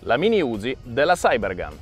la mini Uzi della Cybergun.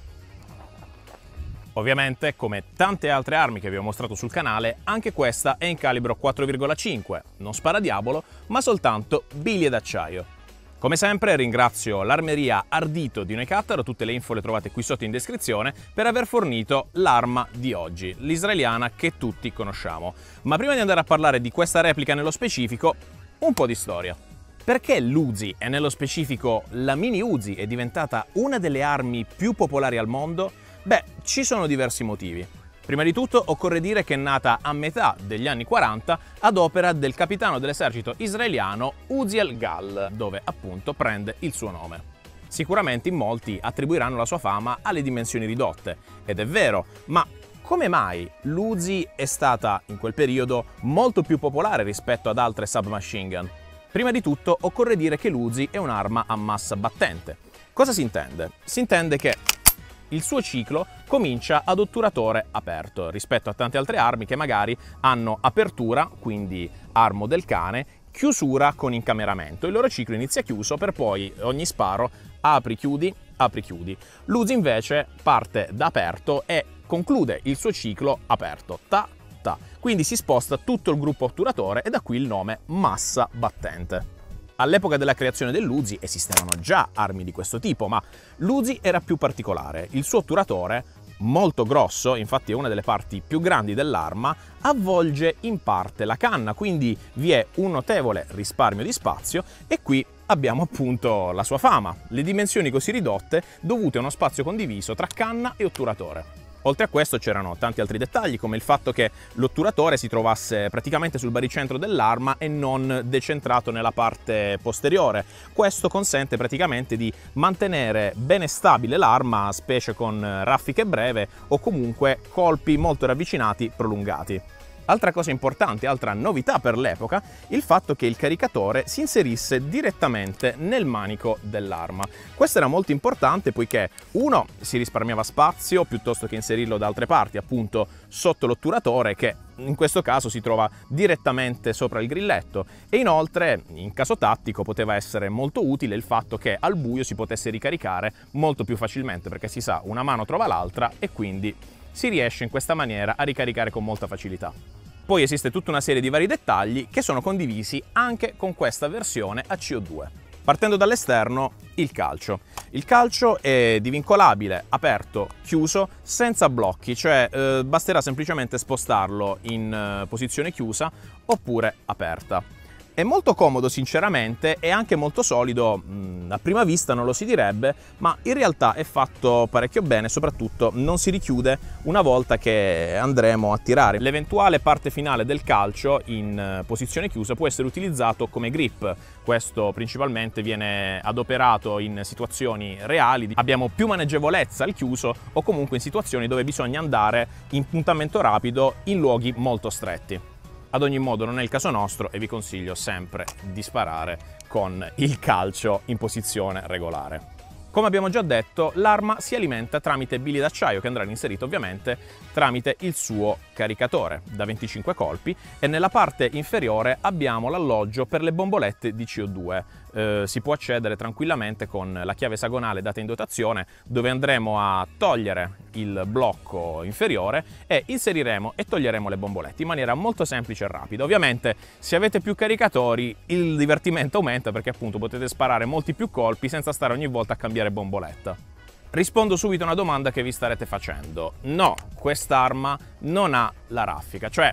Ovviamente, come tante altre armi che vi ho mostrato sul canale, anche questa è in calibro 4,5, non sparadiavolo, ma soltanto biglie d'acciaio. Come sempre ringrazio l'armeria Ardito di Neukatar, tutte le info le trovate qui sotto in descrizione, per aver fornito l'arma di oggi, l'israeliana che tutti conosciamo. Ma prima di andare a parlare di questa replica nello specifico, un po' di storia. Perché l'Uzi, e nello specifico la mini Uzi, è diventata una delle armi più popolari al mondo? Beh, ci sono diversi motivi. Prima di tutto occorre dire che è nata a metà degli anni 40 ad opera del capitano dell'esercito israeliano Uziel Gal, dove appunto prende il suo nome. Sicuramente in molti attribuiranno la sua fama alle dimensioni ridotte, ed è vero, ma come mai l'Uzi è stata in quel periodo molto più popolare rispetto ad altre submachine gun? Prima di tutto occorre dire che l'Uzi è un'arma a massa battente. Cosa si intende? Si intende che il suo ciclo comincia ad otturatore aperto rispetto a tante altre armi che magari hanno apertura, quindi armo del cane, chiusura con incameramento. Il loro ciclo inizia chiuso per poi ogni sparo apri chiudi, apri chiudi. L'Uzi invece parte da aperto e conclude il suo ciclo aperto, ta ta. Quindi si sposta tutto il gruppo otturatore e da qui il nome massa battente. All'epoca della creazione dell'Uzi esistevano già armi di questo tipo, ma l'Uzi era più particolare. Il suo otturatore, molto grosso, infatti è una delle parti più grandi dell'arma, avvolge in parte la canna, quindi vi è un notevole risparmio di spazio e qui abbiamo appunto la sua fama, le dimensioni così ridotte dovute a uno spazio condiviso tra canna e otturatore. Oltre a questo c'erano tanti altri dettagli, come il fatto che l'otturatore si trovasse praticamente sul baricentro dell'arma e non decentrato nella parte posteriore. Questo consente praticamente di mantenere bene stabile l'arma, specie con raffiche breve o comunque colpi molto ravvicinati prolungati. Altra cosa importante, altra novità per l'epoca, il fatto che il caricatore si inserisse direttamente nel manico dell'arma. Questo era molto importante poiché, uno, si risparmiava spazio piuttosto che inserirlo da altre parti, appunto sotto l'otturatore che in questo caso si trova direttamente sopra il grilletto, e inoltre, in caso tattico, poteva essere molto utile il fatto che al buio si potesse ricaricare molto più facilmente, perché si sa, una mano trova l'altra e quindi si riesce in questa maniera a ricaricare con molta facilità. Poi esiste tutta una serie di vari dettagli che sono condivisi anche con questa versione a CO2. Partendo dall'esterno, il calcio. Il calcio è divincolabile, aperto, chiuso, senza blocchi, cioè basterà semplicemente spostarlo in posizione chiusa oppure aperta. È molto comodo sinceramente e anche molto solido, a prima vista non lo si direbbe, ma in realtà è fatto parecchio bene, soprattutto non si richiude una volta che andremo a tirare. L'eventuale parte finale del calcio in posizione chiusa può essere utilizzato come grip. Questo principalmente viene adoperato in situazioni reali, abbiamo più maneggevolezza al chiuso o comunque in situazioni dove bisogna andare in puntamento rapido in luoghi molto stretti. Ad ogni modo non è il caso nostro e vi consiglio sempre di sparare con il calcio in posizione regolare. Come abbiamo già detto, l'arma si alimenta tramite biglie d'acciaio che andranno inserite ovviamente tramite il suo caricatore da 25 colpi e nella parte inferiore abbiamo l'alloggio per le bombolette di CO2. Si può accedere tranquillamente con la chiave esagonale data in dotazione, dove andremo a togliere il blocco inferiore e inseriremo e toglieremo le bombolette in maniera molto semplice e rapida. Ovviamente se avete più caricatori il divertimento aumenta perché appunto potete sparare molti più colpi senza stare ogni volta a cambiare bomboletta. Rispondo subito a una domanda che vi starete facendo. No, quest'arma non ha la raffica, cioè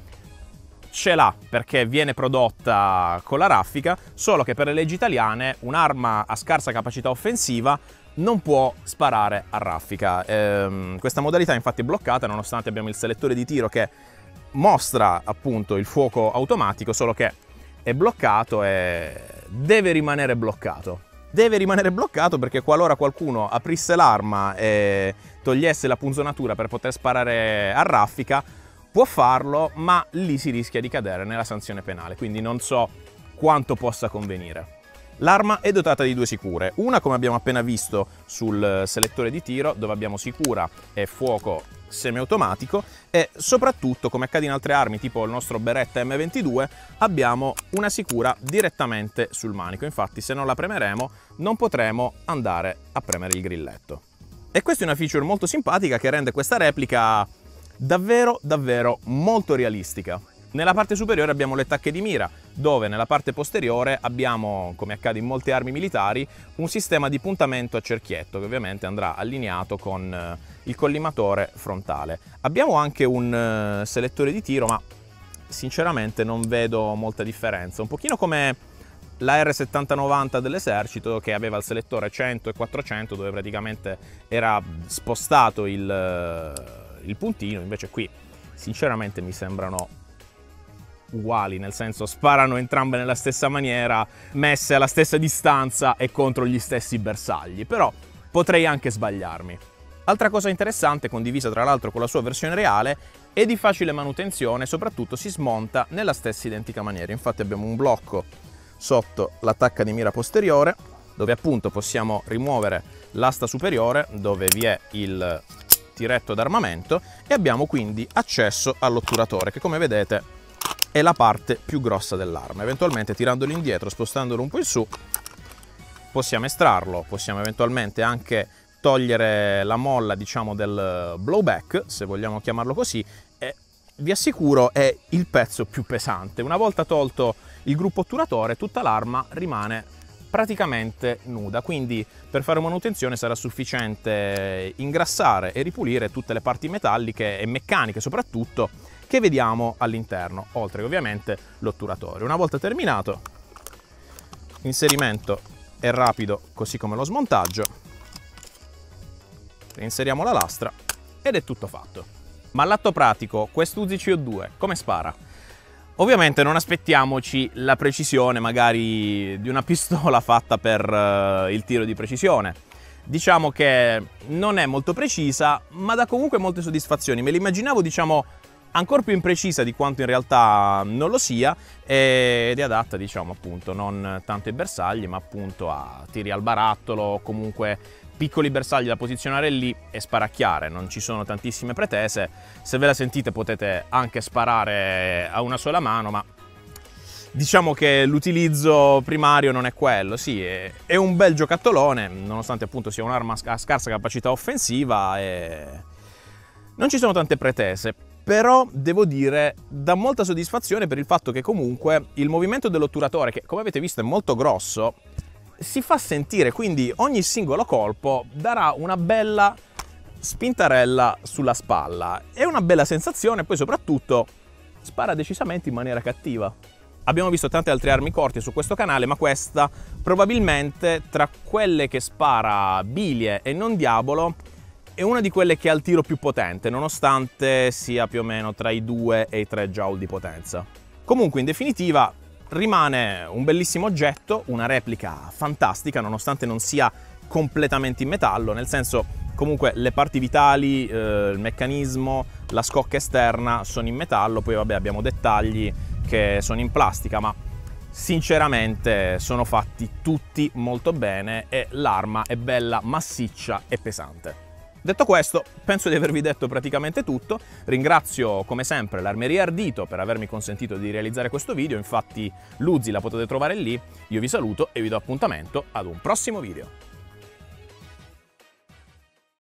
ce l'ha perché viene prodotta con la raffica, solo che per le leggi italiane un'arma a scarsa capacità offensiva non può sparare a raffica. Questa modalità infatti è bloccata nonostante abbiamo il selettore di tiro che mostra appunto il fuoco automatico, solo che è bloccato e deve rimanere bloccato. Deve rimanere bloccato perché qualora qualcuno aprisse l'arma e togliesse la punzonatura per poter sparare a raffica, può farlo, ma lì si rischia di cadere nella sanzione penale, quindi non so quanto possa convenire. L'arma è dotata di due sicure, una come abbiamo appena visto sul selettore di tiro, dove abbiamo sicura e fuoco semiautomatico, e soprattutto, come accade in altre armi tipo il nostro Beretta M22, abbiamo una sicura direttamente sul manico. Infatti se non la premeremo non potremo andare a premere il grilletto. E questa è una feature molto simpatica che rende questa replica davvero molto realistica. Nella parte superiore abbiamo le tacche di mira, dove nella parte posteriore abbiamo, come accade in molte armi militari, un sistema di puntamento a cerchietto che ovviamente andrà allineato con il collimatore frontale. Abbiamo anche un selettore di tiro, ma sinceramente non vedo molta differenza, un pochino come la R7090 dell'esercito, che aveva il selettore 100 e 400 dove praticamente era spostato il puntino. Invece qui sinceramente mi sembrano uguali, nel senso sparano entrambe nella stessa maniera, messe alla stessa distanza e contro gli stessi bersagli, però potrei anche sbagliarmi. Altra cosa interessante, condivisa tra l'altro con la sua versione reale, è di facile manutenzione, soprattutto si smonta nella stessa identica maniera. Infatti abbiamo un blocco sotto l'attacca di mira posteriore, dove appunto possiamo rimuovere l'asta superiore dove vi è il tiretto d'armamento, e abbiamo quindi accesso all'otturatore, che come vedete è la parte più grossa dell'arma. Eventualmente tirandolo indietro, spostandolo un po' in su, possiamo estrarlo, possiamo eventualmente anche togliere la molla, diciamo, del blowback, se vogliamo chiamarlo così, e vi assicuro è il pezzo più pesante. Una volta tolto il gruppo otturatore, tutta l'arma rimane praticamente nuda, quindi per fare manutenzione sarà sufficiente ingrassare e ripulire tutte le parti metalliche e meccaniche soprattutto che vediamo all'interno, oltre che ovviamente l'otturatore. Una volta terminato, l'inserimento è rapido così come lo smontaggio, inseriamo la lastra ed è tutto fatto. Ma all'atto pratico questo Uzi CO2 come spara? Ovviamente non aspettiamoci la precisione magari di una pistola fatta per il tiro di precisione. Diciamo che non è molto precisa, ma dà comunque molte soddisfazioni. Me l'immaginavo, diciamo, ancora più imprecisa di quanto in realtà non lo sia, ed è adatta, diciamo, appunto non tanto ai bersagli, ma appunto a tiri al barattolo o comunque piccoli bersagli da posizionare lì e sparacchiare. Non ci sono tantissime pretese, se ve la sentite potete anche sparare a una sola mano, ma diciamo che l'utilizzo primario non è quello. Sì, è un bel giocattolone, nonostante appunto sia un'arma a scarsa capacità offensiva e non ci sono tante pretese. Però devo dire dà molta soddisfazione per il fatto che comunque il movimento dell'otturatore, che come avete visto è molto grosso, si fa sentire, quindi ogni singolo colpo darà una bella spintarella sulla spalla. È una bella sensazione, poi soprattutto spara decisamente in maniera cattiva. Abbiamo visto tante altre armi corte su questo canale, ma questa probabilmente tra quelle che spara Bilie e non Diabolo è una di quelle che ha il tiro più potente, nonostante sia più o meno tra i 2 e i 3 joule di potenza. Comunque, in definitiva, rimane un bellissimo oggetto, una replica fantastica, nonostante non sia completamente in metallo, nel senso, comunque le parti vitali, il meccanismo, la scocca esterna sono in metallo, poi vabbè abbiamo dettagli che sono in plastica, ma sinceramente sono fatti tutti molto bene e l'arma è bella, massiccia e pesante. Detto questo, penso di avervi detto praticamente tutto. Ringrazio come sempre l'Armeria Ardito per avermi consentito di realizzare questo video. Infatti l'Uzi la potete trovare lì. Io vi saluto e vi do appuntamento ad un prossimo video.